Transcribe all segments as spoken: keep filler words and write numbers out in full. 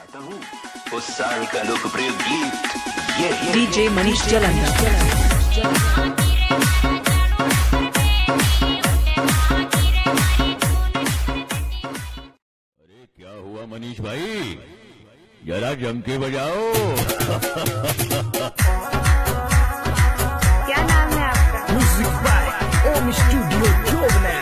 चाहता हूँ उस साल का लोकप्रिय गीत ये डीजे मनीष जालंधर। अरे क्या हुआ मनीष भाई, जरा जम के बजाओ। क्या नाम है आपका? म्यूजिक बाय ओम स्टूडियो जोगना।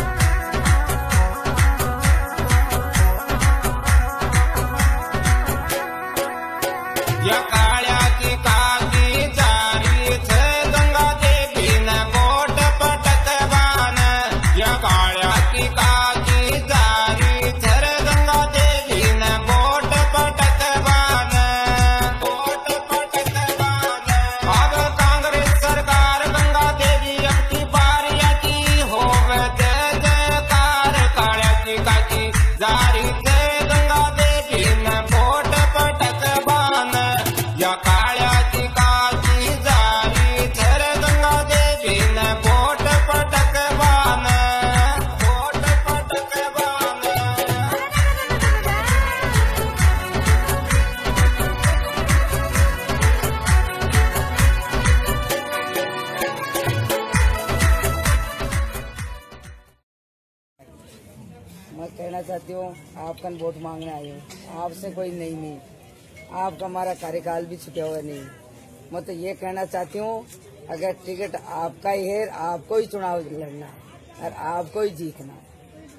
या काळ्याची काकी चारी छे गंगा देवी न कोट पटकवान। या काळ्याची काकी चारी छे गंगा देवी न कोट पटकवान। कोट पटकवान। अब कांग्रेस सरकार गंगा देवी अपनी बारियाची होवे जय जयकार। काळ्याची काकी जारी छे गंगा देवी न कोट पटकवान। या काळ्याची काकी जारी छे गंगा देवी न कोट पटकवान। कोट पटकवान। मैं कहना चाहती हूँ आपका वोट मांगने आई हूँ, आपसे कोई नहीं नहीं आपका हमारा कार्यकाल भी छुपा हुआ नहीं। मैं तो ये कहना चाहती हूँ अगर टिकट आपका ही है, आपको ही चुनाव लड़ना है और आपको ही जीतना है।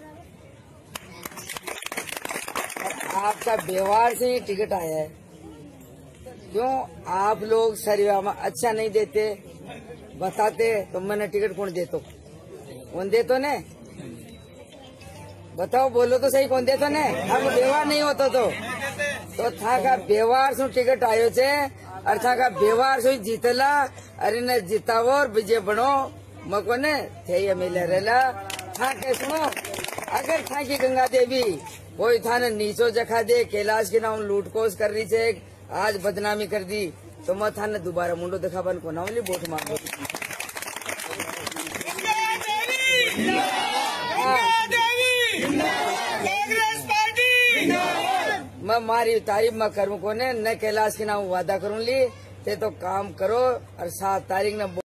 और आपका व्यवहार से ही टिकट आया है। क्यों आप लोग शरीर में अच्छा नहीं देते बताते तो मैंने टिकट कौन दे तो कौन दे तो ने बताओ, बोलो तो सही, कौन दे तो ने हम व्यवहार नहीं होता तो तो था का व्यवहार से टिकट आयो छे और था का व्यवहार से जीतला। अरे ने जीतावो और विजय बनो मको ने थे ये मिले रेला था के सुनो। अगर था की गंगा देवी कोई था ने नीचो जखा दे कैलाश के नाम लूटकोस कर रही छे, आज बदनामी कर दी तो मैं था ने दोबारा मुंडो दिखावन को नाम ली वोट मांगो। मैं मारी तारीफ मैं करूँ को ने न कैलाश के नाम वादा करूँ ली ते तो काम करो और सात तारीख न